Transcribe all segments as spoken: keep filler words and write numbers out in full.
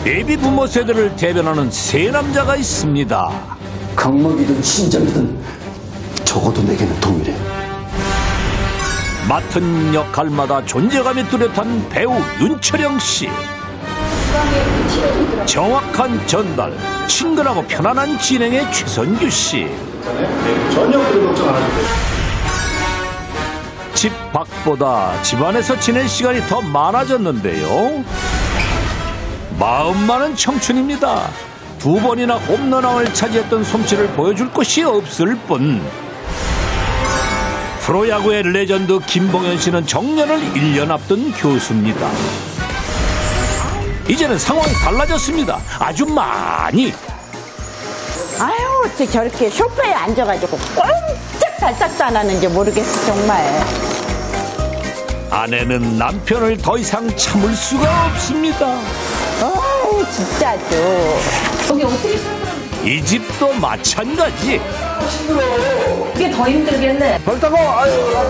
예비 부모 세대를 대변하는 세 남자가 있습니다. 강목이든 신정이든 적어도 내게는 동일해. 맡은 역할마다 존재감이 뚜렷한 배우 윤철영 씨. 정확한 전달, 친근하고 편안한 진행의 최선규 씨. 전혀 그런 걱정 안 하셔도 돼요. 집 밖보다 집안에서 지낼 시간이 더 많아졌는데요. 마음 많은 청춘입니다. 두 번이나 홈런왕을 차지했던 솜씨를 보여줄 곳이 없을 뿐. 프로야구의 레전드 김봉현 씨는 정년을 일 년 앞둔 교수입니다. 이제는 상황이 달라졌습니다. 아주 많이. 아유, 어떻게 저렇게 소파에 앉아가지고 꼼짝달짝도 안 하는지 모르겠어, 정말. 아내는 남편을 더 이상 참을 수가 없습니다. 아유, 진짜죠. 여기 어떻게 살아? 이 집도 마찬가지. 이게 더 힘들겠네. 그렇다고 아유.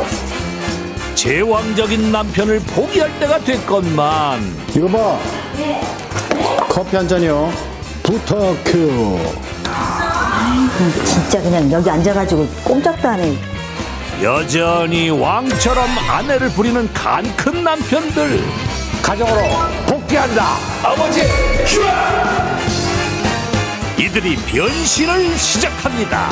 제왕적인 남편을 포기할 때가 됐건만. 이거 봐. 커피 한 잔이요. 부탁해요. 아이고, 진짜 그냥 여기 앉아가지고 꼼짝도 안 해. 여전히 왕처럼 아내를 부리는 간 큰 남편들. 가정으로 복귀한다. 아버지 큐! 이들이 변신을 시작합니다.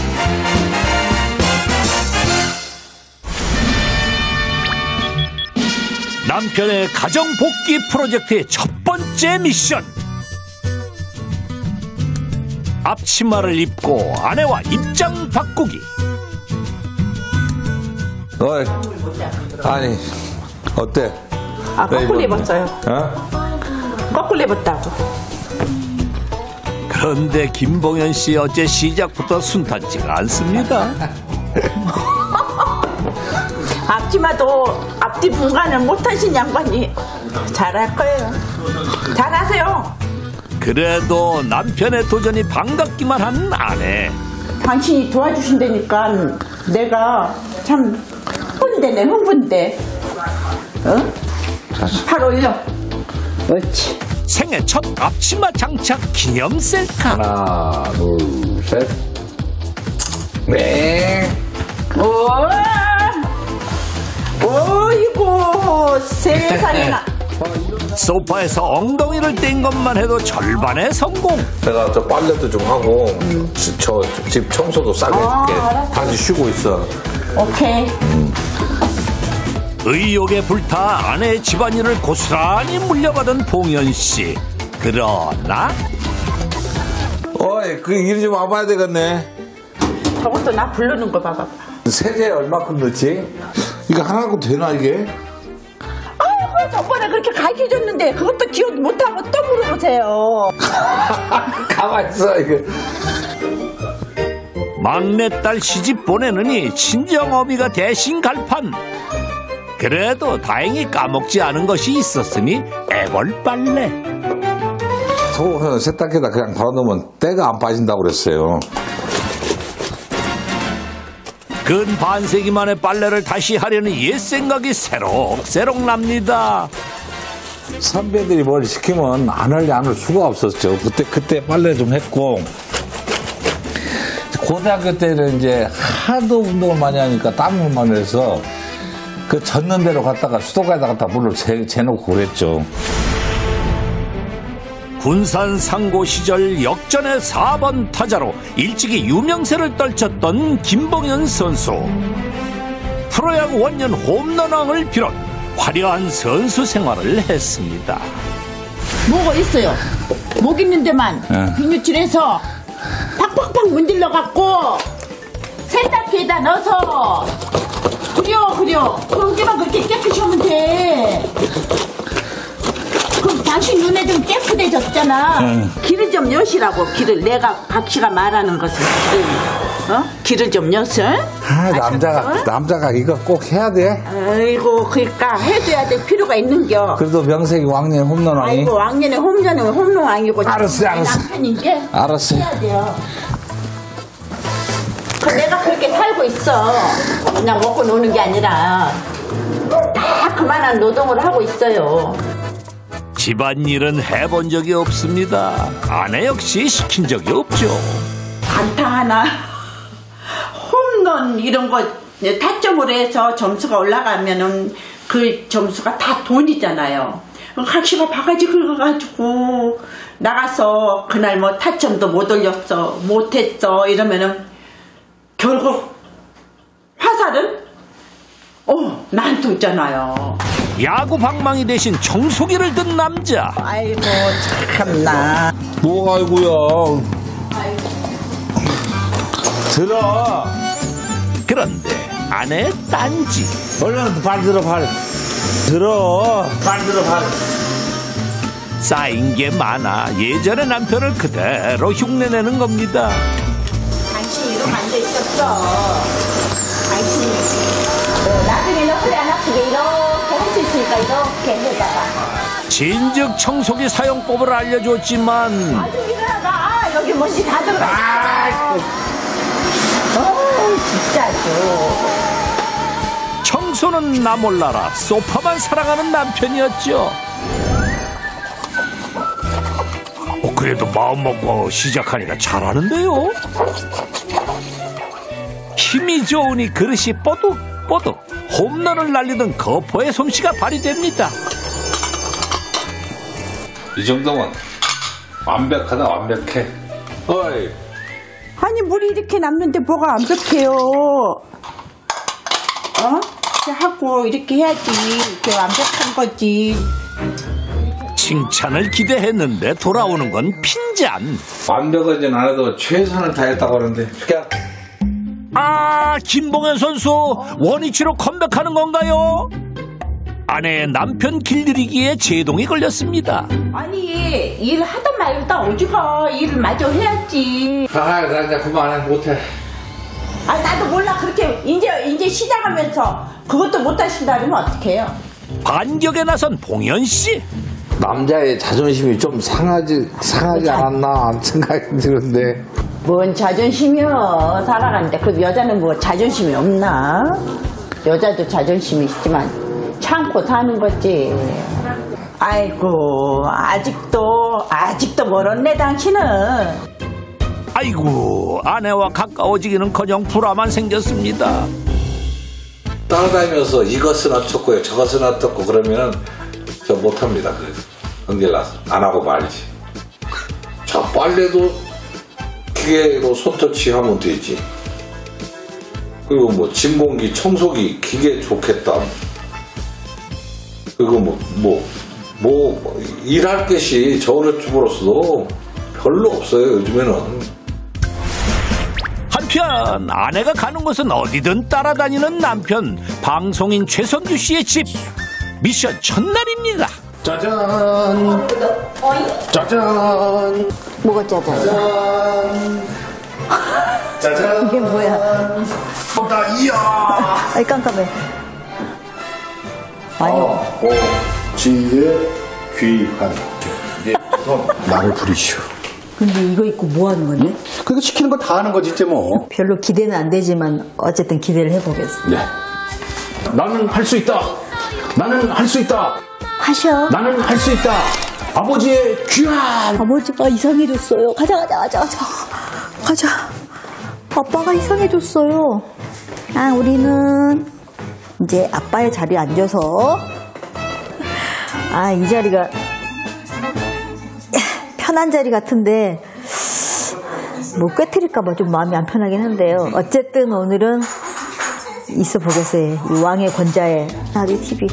남편의 가정 복귀 프로젝트의 첫 번째 미션. 앞치마를 입고 아내와 입장 바꾸기. 어이, 아니, 어때? 아, 거꾸로 입었어요. 어? 거꾸로 입었다고. 그런데 김봉현 씨 어째 시작부터 순탄치가 않습니다. 앞치마도 앞뒤 분간을 못하신 양반이 잘할 거예요. 잘하세요. 그래도 남편의 도전이 반갑기만 한 아내. 당신이 도와주신다니까 내가 참 흥분되네, 흥분돼. 어? 팔 올려. 옳지. 생애 첫 앞치마 장착 기념 셀카. 하나, 둘, 셋. 네. 오, 어이구, 세상에나. 소파에서 엉덩이를 뗀 것만 해도 절반의 성공. 내가 저 빨래도 좀 하고, 음. 저 집 청소도 싸게 해줄게. 아, 다시 쉬고 있어. 오케이. 음. 의욕에 불타 아내의 집안일을 고스란히 물려받은 봉현 씨. 그러나 어이, 그 일 좀 와봐야 되겠네. 저것도 나 부르는 거 봐봐. 세제 얼마큼 넣지? 이거 하나고 되나, 이게? 아이고, 저번에 그렇게 가르쳐줬는데 그것도 기억 못하고 또 물어보세요. 가만있어, 이거. 막내딸 시집 보내느니 친정어미가 대신 갈판. 그래도 다행히 까먹지 않은 것이 있었으니 애벌빨래. 소 세탁기에다 그냥 바로 넣으면 때가 안 빠진다고 그랬어요. 근 반세기 만에 빨래를 다시 하려는 옛 생각이 새록새록 납니다. 선배들이 뭘 시키면 안 할래 안 할 수가 없었죠. 그때 그때 빨래 좀 했고, 고등학교 때는 이제 하도 운동을 많이 하니까 땀을 많이 해서 그 젖는 대로 갔다가 수도가에다 갖다 물을 재, 재놓고 그랬죠. 군산 상고 시절 역전의 사 번 타자로 일찍이 유명세를 떨쳤던 김봉현 선수. 프로야구 원년 홈런왕을 비롯 화려한 선수 생활을 했습니다. 뭐가 있어요? 목 있는 데만 응. 비누칠해서 팍팍팍 문질러갖고 세탁기에다 넣어서 그려 그려 거기만 그렇게 깨끗이 하면 돼. 그럼 당신 눈에 좀 깨끗해졌잖아. 응. 기를 좀 여시라고. 기를 내가 각시가 말하는 것을 기를, 어? 기를 좀 여서. 아, 남자가 남자가 이거 꼭 해야 돼. 아이고, 그러니까 해줘야 될 필요가 있는겨. 그래도 명색이 왕년 홈런왕이. 아이고, 왕년에 홈런은 홈런왕이고. 알았어, 알았어. 남편인데 알았어. 해야 돼요. 그 내가 그렇게 살고 있어. 그냥 먹고 노는 게 아니라 다 그만한 노동을 하고 있어요. 집안일은 해본 적이 없습니다. 아내 역시 시킨 적이 없죠. 안타 하나, 홈런 이런 거 타점으로 해서 점수가 올라가면은 그 점수가 다 돈이잖아요. 각시가 바가지 긁어가지고 나가서 그날 뭐 타점도 못 올렸어, 못했어 이러면은 결국 화살은 어 나한테 있잖아요. 야구 방망이 대신 청소기를 든 남자. 아이고 참나. 뭐 아이고야. 들어. 그런데 아내의 딴지. 얼른 발 들어 발. 들어. 발 들어 발. 쌓인 게 많아 예전의 남편을 그대로 흉내내는 겁니다. 당신이 이러면 안 돼 있었어. 당신이 어, 나중에는 허리 안 아프게 이렇게 할 수 있으니까 이렇게 해봐봐. 진즉 청소기 사용법을 알려줬지만 아주 일어나가. 여기 먼지 다 들어가. 어우 진짜죠. 청소는 나 몰라라 소파만 사랑하는 남편이었죠. 어, 그래도 마음 먹고 시작하니까 잘하는데요. 힘이 좋으니 그릇이 뽀득뽀득 홈런을 날리던 거포의 솜씨가 발휘됩니다. 이 정도면 완벽하다 완벽해. 어이. 아니 물이 이렇게 남는데 뭐가 완벽해요. 어? 이렇게 하고 이렇게 해야지 이렇게 완벽한 거지. 칭찬을 기대했는데 돌아오는 건 핀잔. 완벽하진 않아도 최선을 다했다고 하는데 그냥 아, 김봉현 선수 원위치로 컴백하는 건가요? 아내의 남편 길들이기에 제동이 걸렸습니다. 아니 일 하던 말다 오지가 일을 마저 해야지. 아, 나 이제 그만해 못해. 아 나도 몰라. 그렇게 이제 이제 시작하면서 그것도 못 하신다 그러면 어떡해요? 반격에 나선 봉현 씨. 남자의 자존심이 좀 상하지 상하지 않았나 생각이 드는데. 뭔 자존심이요. 살아가는데 그 여자는 뭐 자존심이 없나? 여자도 자존심이 있지만 참고 사는 거지. 아이고 아직도 아직도 멀었네 당신은. 아이고 아내와 가까워지기는커녕 불화만 생겼습니다. 따라다니면서 이것은 어쩌고요 저것은 어떻고 그러면은 저 못합니다. 그래서 흥질나서 안 하고 말지. 자 빨래도 기계로 손터치하면 되지. 그리고 뭐 진공기 청소기 기계 좋겠다. 그리고 뭐 뭐 뭐 일할 것이 저 어느 쪽으로서도 별로 없어요 요즘에는. 한편 아내가 가는 곳은 어디든 따라다니는 남편. 방송인 최성규 씨의 집. 미션 첫날입니다. 짜잔. 짜잔. 뭐가 짜잔? 짜잔. 짜잔. 이게 뭐야? 나 이야. 아이 깜깜해. 아니 지혜 귀한. 나를 부리시오. 근데 이거 입고 뭐 하는 건데? 그거 시키는 거 다 하는 거지 이제 뭐. 별로 기대는 안 되지만 어쨌든 기대를 해보겠습니다. 네. 나는 할 수 있다. 나는 할 수 있다. 하셔. 나는 할 수 있다. 아버지의 귀한. 아버지가 이상해졌어요. 가자 가자 가자 가자 가자. 아빠가 이상해졌어요. 아 우리는 이제 아빠의 자리에 앉아서 아 이 자리가 편한 자리 같은데 뭐 꿰트릴까봐 좀 마음이 안 편하긴 한데요. 어쨌든 오늘은 있어 보겠어요. 이 왕의 권자의 나리 티비.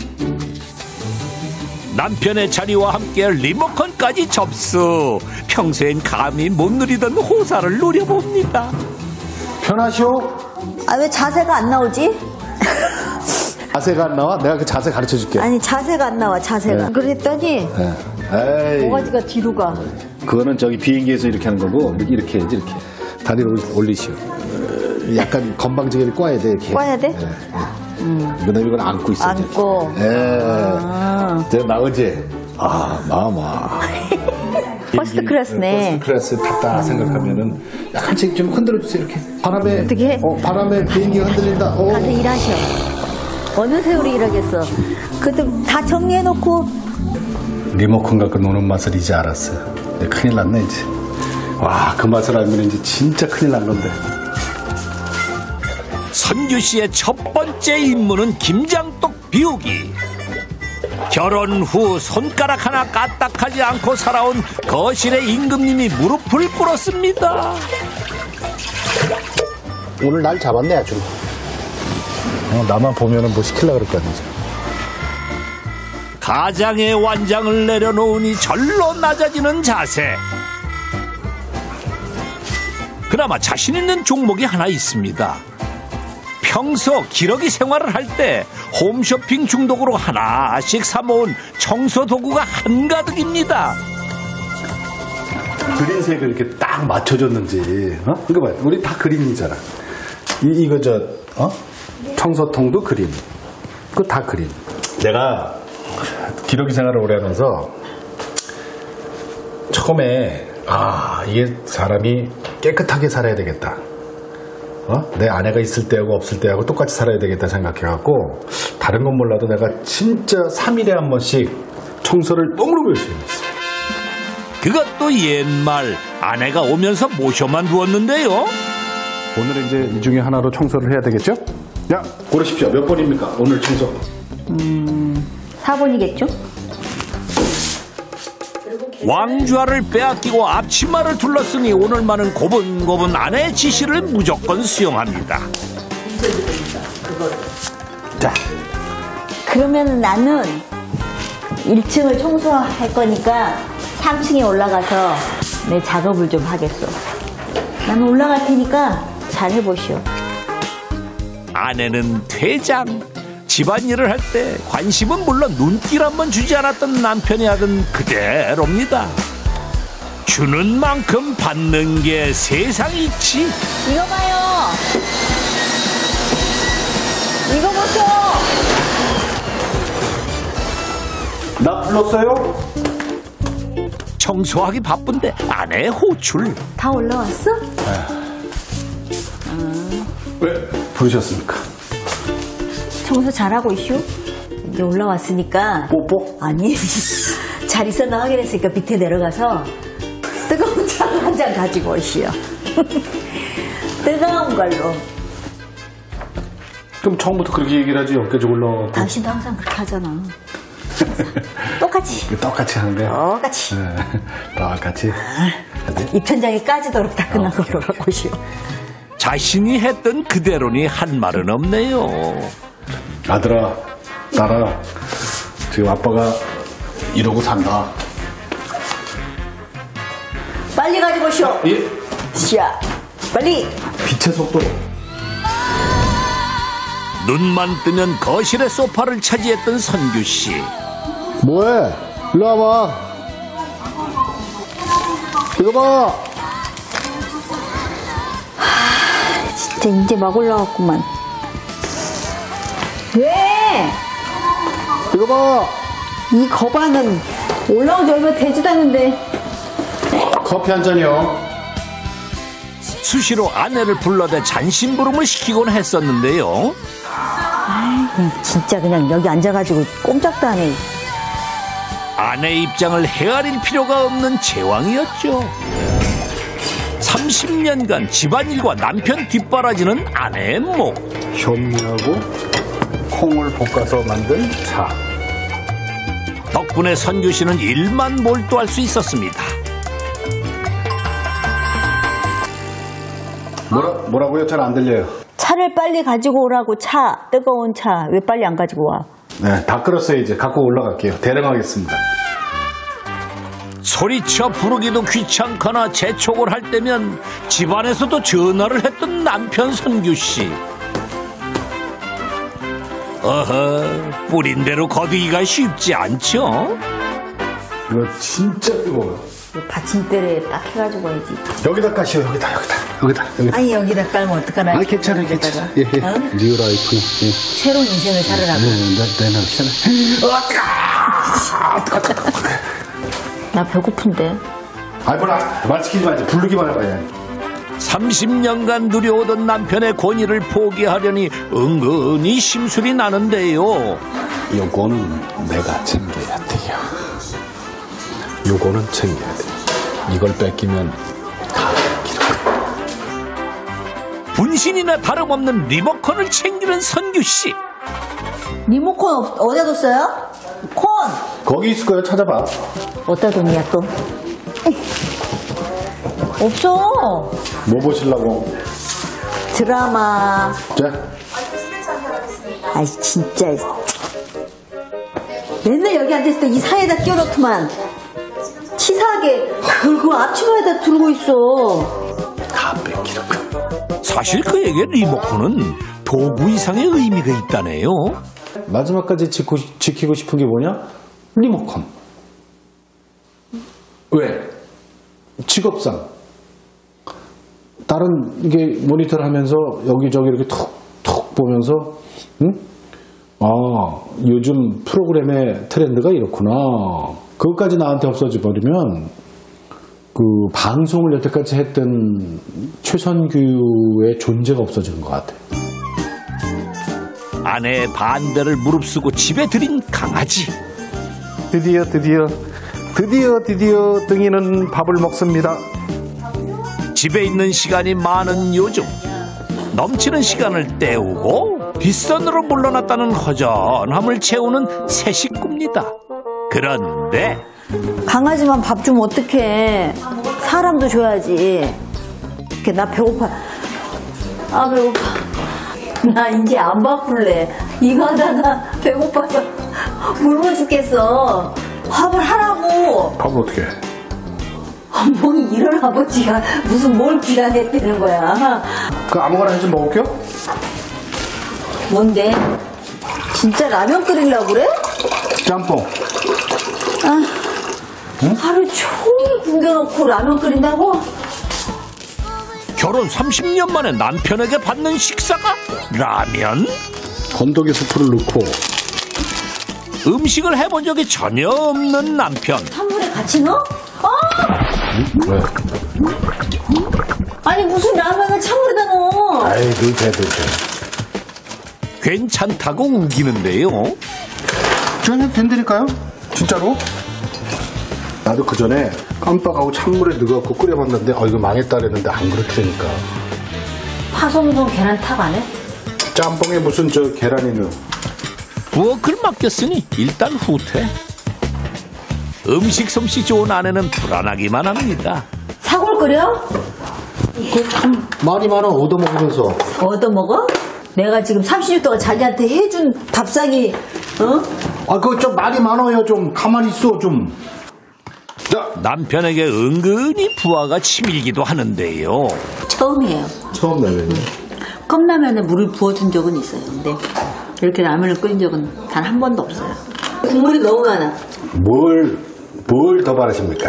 남편의 자리와 함께 리모컨까지 접수. 평소엔 감히 못 누리던 호사를 노려봅니다. 편하시오? 아 왜 자세가 안 나오지? 자세가 안 나와? 내가 그 자세 가르쳐 줄게. 아니 자세가 안 나와 자세가. 네. 그랬더니 에이. 모가지가 뒤로 가. 그거는 저기 비행기에서 이렇게 하는 거고 이렇게 이렇게 해야지 이렇게 다리를 올리시오. 약간 건방지게 꽈야 돼 이렇게. 꽈야 돼? 예. 음. 그다음에 이걸 안고 있어. 안고. 예. 아. 제가 나오지. 아 마마. 퍼스트 클래스네. 퍼스트 클래스 탔다 생각하면은 약간씩 좀 흔들어 주세요 이렇게. 바람에. 어떻게 해? 어 바람에 비행기가 흔들린다. 어. 가서 일하셔. 어느 세월이 일하겠어. 그것도 다 정리해놓고 리모컨 갖고 노는 맛을 이제 알았어요. 이제 큰일 났네 이제. 와, 그 맛을 알면 이제 진짜 큰일 난 건데. 선규 씨의 첫 번째 임무는 김장떡 비우기. 결혼 후 손가락 하나 까딱하지 않고 살아온 거실의 임금님이 무릎을 꿇었습니다. 오늘 날 잡았네 아주. 어, 나만 보면은 뭐 시키려고 그럴 거 아니지. 가장의 완장을 내려놓으니 절로 낮아지는 자세. 그나마 자신 있는 종목이 하나 있습니다. 평소 기러기 생활을 할 때 홈쇼핑 중독으로 하나씩 사모은 청소 도구가 한가득입니다. 그린색을 이렇게 딱 맞춰줬는지, 어? 이거 봐요. 우리 다 그린이잖아. 이, 이거 저, 어? 청소통도 그린. 그거 다 그린. 내가 기러기 생활을 오래 하면서 처음에, 아, 이게 사람이 깨끗하게 살아야 되겠다. 어? 내 아내가 있을 때하고 없을 때하고 똑같이 살아야 되겠다 생각해갖고 다른 건 몰라도 내가 진짜 삼 일에 한 번씩 청소를 너무너무 열심히 했어. 그것도 옛말 아내가 오면서 모셔만 두었는데요. 오늘은 이제 이 중에 하나로 청소를 해야 되겠죠? 야, 고르십시오. 몇 번입니까? 오늘 청소. 사 번이겠죠? 왕좌를 빼앗기고 앞치마를 둘렀으니 오늘만은 고분고분 아내의 지시를 무조건 수용합니다. 자, 그러면 나는 일 층을 청소할 거니까 삼 층에 올라가서 내 작업을 좀 하겠어. 나는 올라갈 테니까 잘 해보시오. 아내는 퇴장. 집안일을 할 때 관심은 물론 눈길 한번 주지 않았던 남편이 하던 그대로입니다. 주는 만큼 받는 게 세상이치. 이거 봐요. 이거 보세요. 나 불렀어요? 청소하기 바쁜데 아내의 호출. 다 올라왔어? 왜 부르셨습니까? 청소 잘하고 있슈? 이제 올라왔으니까. 뽀뽀? 아니, 잘 있었나 확인했으니까 밑에 내려가서 뜨거운 차 한 잔 가지고 오시오. 뜨거운 걸로. 그럼 처음부터 그렇게 얘기를 하지. 어깨 올라. 당신도 항상 그렇게 하잖아. 똑같이. 똑같이 하는데. 똑같이. 네, 똑같이. 입천장에 까지도록 따끈한 아, 걸로 오시오. 자신이 했던 그대로니 한 말은 없네요. 아들아, 딸아, 지금 아빠가 이러고 산다. 빨리 가지고 오시오. 예. 자, 빨리. 빛의 속도로. 눈만 뜨면 거실의 소파를 차지했던 선규 씨. 뭐해? 일로 와봐. 이거 봐. 진짜 이제 막 올라왔구만. 왜? 이거 봐. 이 거반은 올라온 지 얼마 되지도 않는데. 커피 한 잔이요. 수시로 아내를 불러대 잔심부름을 시키곤 했었는데요. 그냥 진짜 그냥 여기 앉아가지고 꼼짝도 안 해. 아내 입장을 헤아릴 필요가 없는 제왕이었죠. 삼십 년간 집안일과 남편 뒷바라지는 아내의 목. 현미하고 콩을 볶아서 만든 차. 덕분에 선규 씨는 일만 몰두할 수 있었습니다. 뭐라, 뭐라고요? 잘 안 들려요. 차를 빨리 가지고 오라고. 차, 뜨거운 차. 왜 빨리 안 가지고 와? 네, 다 끓었어요. 이제 갖고 올라갈게요. 대령하겠습니다. 소리쳐 부르기도 귀찮거나 재촉을 할 때면 집안에서도 전화를 했던 남편 선규 씨. 어허, 뿌린 대로 거두기가 쉽지 않죠? 이거 진짜 뜨거워요. 받침대를 딱 해가지고 와야지. 여기다 까시오. 여기다, 여기다, 여기다, 여기다. 아니, 여기다 깔면 어떡하나. 아, 괜찮아요, 괜찮아요. 예, 예. 어? 리얼라이프. 예. 새로운 인생을 살으라고. 네, 내, 내 남편. 나 배고픈데. 아이, 뭐라, 말 시키지 말지. 부르기만 해봐요. 삼십 년간 누려오던 남편의 권위를 포기하려니 은근히 심술이 나는데요. 요거는 내가 챙겨야 돼요. 요거는 챙겨야 돼. 이걸 뺏기면 다 분신이나 다름없는 리모컨을 챙기는 선규씨. 리모컨 어- 어디다 뒀어요? 콘! 거기 있을 거야. 찾아봐. 어디다 뒀냐 또? 없어. 뭐 보시려고? 드라마. 자, 아이 진짜 맨날 여기 앉아있을 때 이 사이에다 끼워놓더만 치사하게 그거 앞치마에다 두르고 있어. 다 뺏기는 거야. 사실 그에게 리모컨은 도구 이상의 의미가 있다네요. 마지막까지 지키고, 지키고 싶은 게 뭐냐? 리모컨. 왜? 직업상. 다른 이게 모니터를 하면서 여기저기 이렇게 톡톡 보면서, 응? 아, 요즘 프로그램의 트렌드가 이렇구나. 그것까지 나한테 없어져 버리면 그 방송을 여태까지 했던 최선규의 존재가 없어지는 것 같아. 아내의 반대를 무릅쓰고 집에 들인 강아지. 드디어 드디어 드디어 드디어 등이는 밥을 먹습니다. 집에 있는 시간이 많은 요즘 넘치는 시간을 때우고 뒷선으로 물러났다는 허전함을 채우는 새 식구입니다. 그런데 강아지만 밥 주면 어떡해. 사람도 줘야지. 이렇게 나 배고파. 아 배고파. 나 이제 안 바쁠래. 이거 하다가 배고파서 굶어 죽겠어. 밥을 하라고. 밥을 어떻게 해? 뭐 이런 아버지가 무슨 뭘 기다렸다는 거야. 그 아무거나 한 점 먹을게요? 뭔데? 진짜 라면 끓이려고 그래? 짬뽕. 하루 종일 굶겨놓고 라면 끓인다고? 결혼 삼십 년 만에 남편에게 받는 식사가 라면? 건더기 스프를 넣고. 음식을 해본 적이 전혀 없는 남편. 찬물에 같이 넣어? 어? 왜? 아니 무슨 라면을 찬물에다 넣어? 아이, 넣대, 넣대. 괜찮다고 우기는데요. 저는 된다니까요? 진짜로? 나도 그 전에 깜빡하고 찬물에 넣어갖고 끓여봤는데 어 이거 망했다 그랬는데 안 그렇다니까. 파송동 계란탑 안 해? 짬뽕에 무슨 저 계란이 넣어. 부엌을 맡겼으니 일단 후퇴. 음식 솜씨 좋은 아내는 불안하기만 합니다. 사골 끓여? 그거 참 말이 많아. 얻어먹으면서. 얻어먹어? 내가 지금 삼십 년 동안 자기한테 해준 밥상이 어? 아 그거 좀 말이 많아요. 좀 가만히 있어 좀. 야, 남편에게 은근히 부하가 치밀기도 하는데요. 처음이에요. 처음 라면이. 컵라면에 물을 부어준 적은 있어요. 근데 이렇게 라면을 끓인 적은 단 한 번도 없어요. 국물이 너무 많아. 뭘, 뭘 더 바라십니까?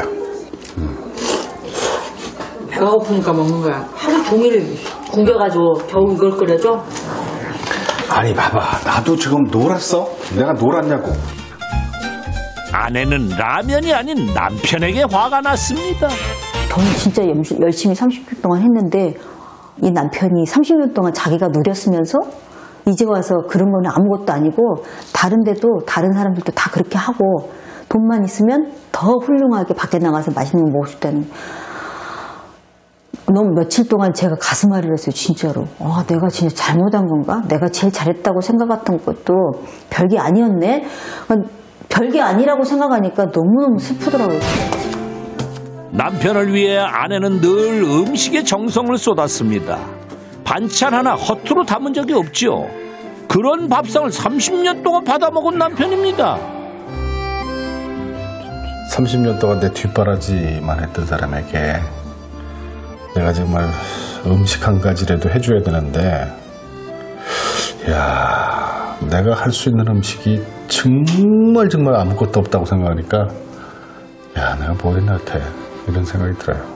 배가 고프니까 먹는 거야. 하루 종일 굶겨가지고 겨우 이걸 끓여줘? 아니 봐봐. 나도 지금 놀았어? 내가 놀았냐고. 아내는 라면이 아닌 남편에게 화가 났습니다. 저는 진짜 염- 열심히 삼십 년 동안 했는데 이 남편이 삼십 년 동안 자기가 누렸으면서 이제 와서 그런 거는 아무것도 아니고 다른 데도 다른 사람들도 다 그렇게 하고 돈만 있으면 더 훌륭하게 밖에 나가서 맛있는 거 먹을 수 있다는. 너무 며칠 동안 제가 가슴 앓이를 했어요. 진짜로. 아, 내가 진짜 잘못한 건가? 내가 제일 잘했다고 생각했던 것도 별게 아니었네? 별게 아니라고 생각하니까 너무너무 슬프더라고요. 남편을 위해 아내는 늘 음식에 정성을 쏟았습니다. 반찬 하나 허투루 담은 적이 없죠. 그런 밥상을 삼십 년 동안 받아먹은 남편입니다. 삼십 년 동안 내 뒷바라지만 했던 사람에게 내가 정말 음식 한 가지라도 해줘야 되는데, 야, 내가 할 수 있는 음식이 정말 정말 아무것도 없다고 생각하니까, 야, 내가 뭐 했나 돼. 이런 생각이 들어요.